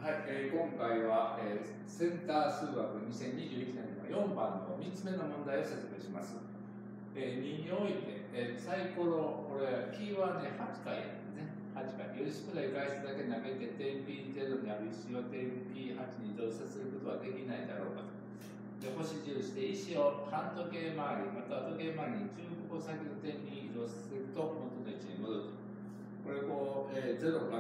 はい、今回は、センター数学2021年の4番の3つ目の問題を説明します。2において、サイコロ、これ、キーはね、8回ですね。8回。より少ない回数だけ投げて、点 P0 にある石を点 P8 に移動させることはできないだろうかと。で、星印で石を半時計回り、または時計回りに15個先の点に移動させると元の位置に戻ると。これ0から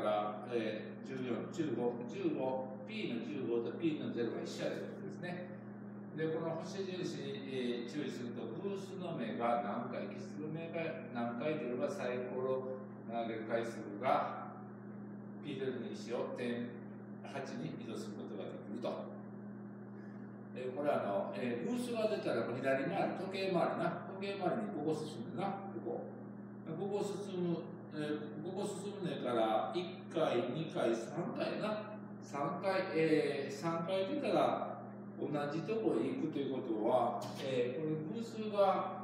、14、15、P の15と P の0が一緒やということですね。で、この星印に、注意すると、偶数の目が何回、奇数の目が何回出ればサイコロ投げる回数が P0 の石を点8に移動することができると。これ偶数が出たら左回り、時計回りな、時計回りに5個進むな、ここ。5個進むねから1回、2回、3回な。3回出たら同じところに行くということは、これ偶数が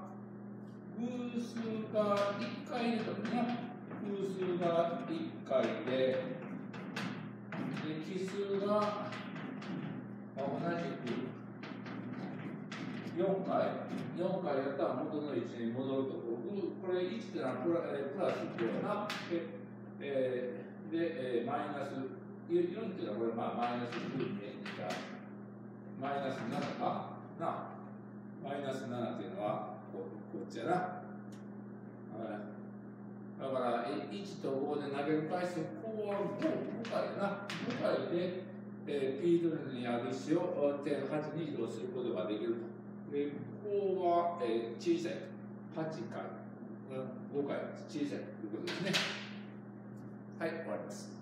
1回出たのな。偶数が1回で、奇数が同じく4回やったら元の位置に戻ると。これ1ってのはプラスっていうな。で、マイナス、4っていうのはこれマイナス9に見えてきた。マイナス7かな。マイナス7っていうのはこっちやな。だから1と5で投げる回数、こうは5回やな。5回で、P0 にある石を点8に移動することができると。で、ここは、小さい。8回、5回小さいということですね。はい、終わります。